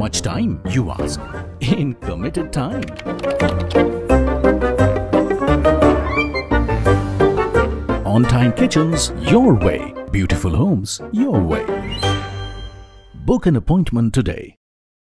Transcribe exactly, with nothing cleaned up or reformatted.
much time, you ask? In committed time. On-time kitchens, your way. Beautiful homes, your way. Book an appointment today.